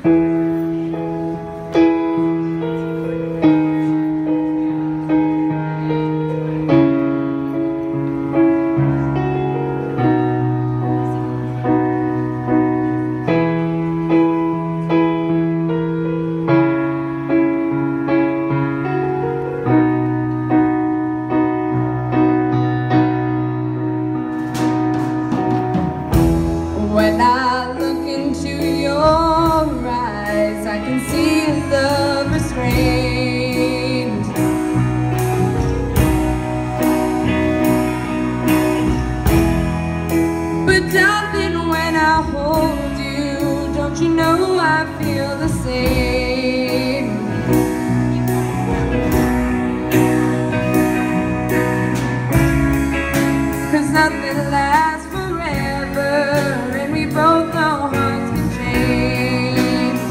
When I look into your eyes, I can see love restrained. But darling, when I hold you, don't you know I feel the same? 'Cause nothing lasts forever, and we both know hearts can change.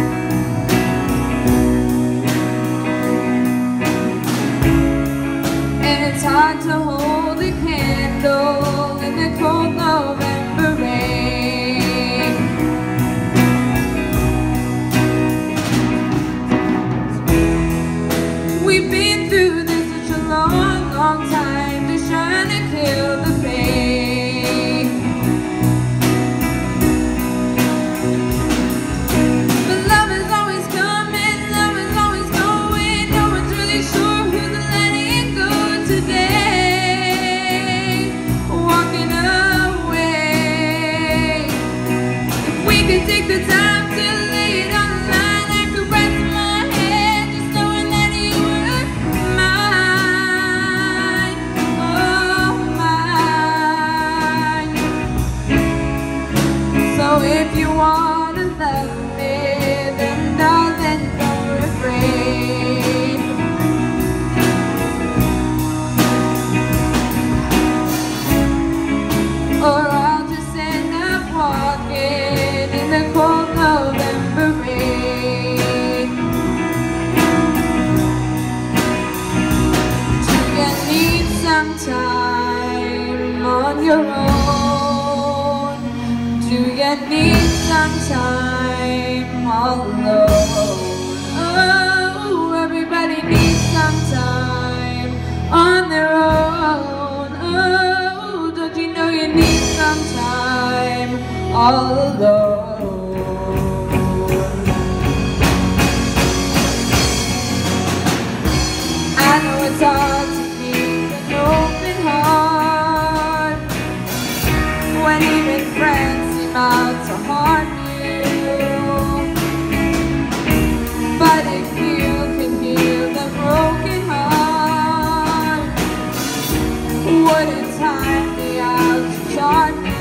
And it's hard to hold a candle in the cold November rain. We've been through this such a long, long time, just trying to kill the pain. But love is always coming, love is always going. No one's really sure who's letting go today, walking away. If we could take the time to lay it on the line, I could rest my head just knowing that you were mine, oh mine. So if you wanna love me, then darling, don't refrain. Or I'll just end up walking in the cold November rain. Do you need some time on your own? Do you need some time all alone? Oh, everybody needs some time on their own. Oh, don't you know you need some time all alone? I know it's hard to keep an open heart when even friends seem out to harm you. But if you can heal the broken heart, wouldn't time be out to charm you?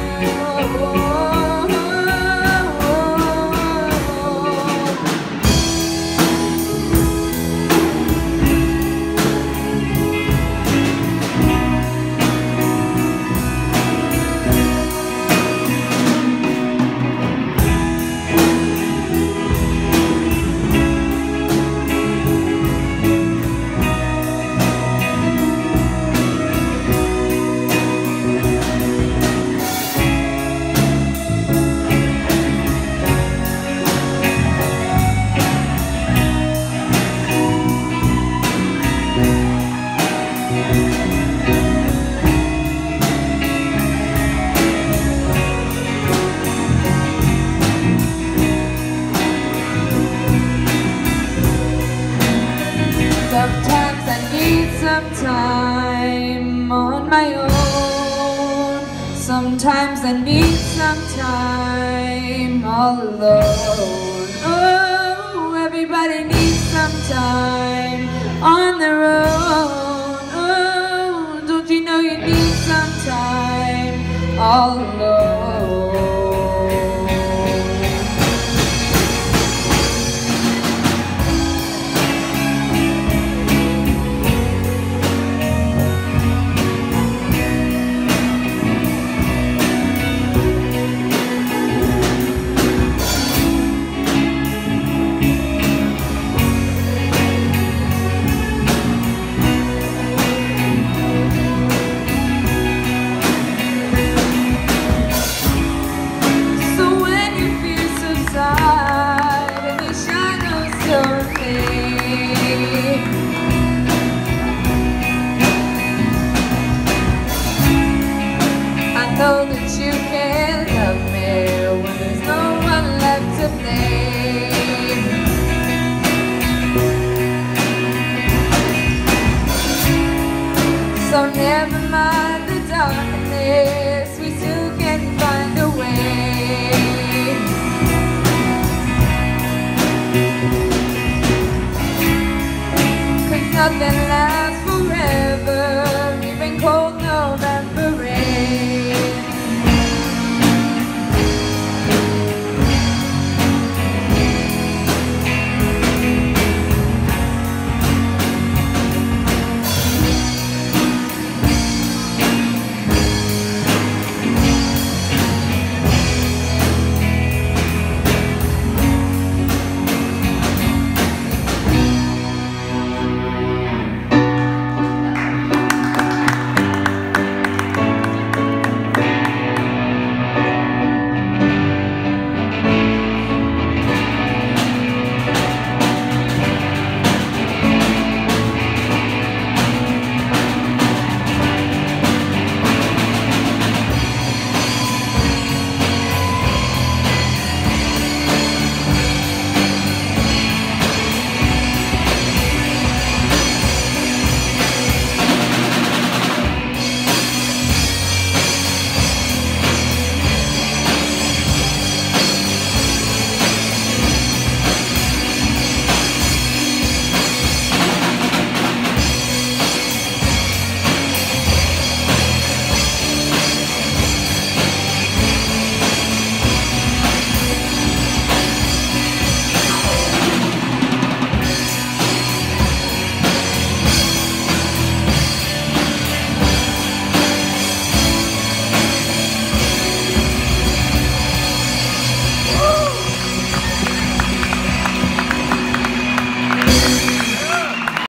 Sometimes I need some time on my own. Sometimes I need some time all alone. Oh, everybody needs some time on their own. Oh, don't you know you need some time all alone?